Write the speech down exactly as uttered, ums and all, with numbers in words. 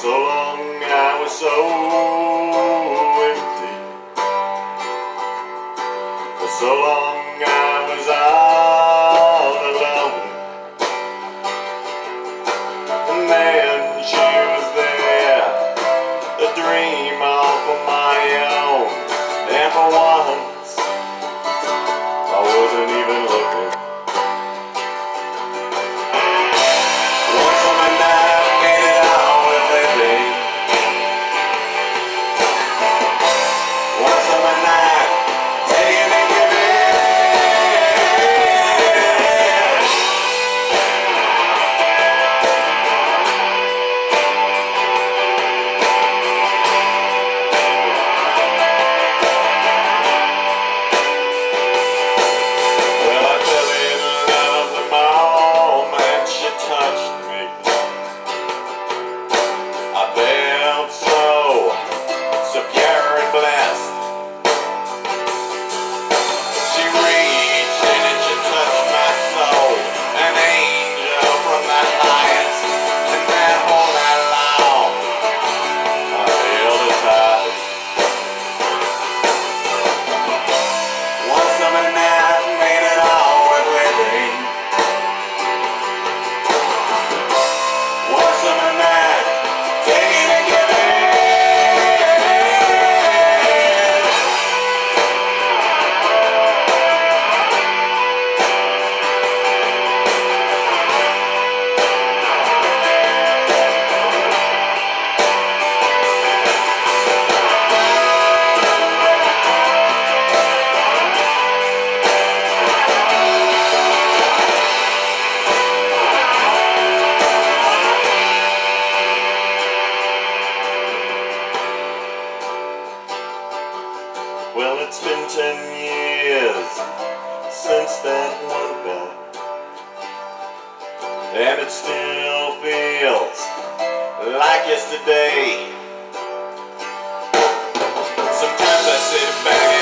so long I was so empty. For so long I was all alone. And then she was there, a dream all for my own. And for once I wasn't even looking. One summer night made it all with living. One summer night, taking and giving. Well, I fell in love the moment she touched me. I felt so, so pure and blessed. She reached in and she touched my soul, an angel from the highest. And that whole night long, I held her tight. One summer night made it all worth living. One summer night, taking and giving. Well, it's been ten years since that one back, and it still feels like yesterday. Sometimes I sit back